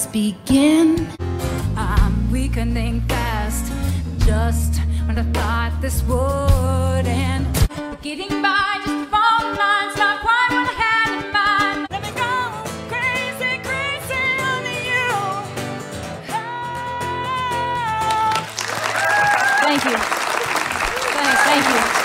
just begin. I'm weakening fast, just when I thought this would end. Getting by just phone lines, not quite what I had in mind. Let me go crazy, crazy on you. Oh. Thank you. Thank you.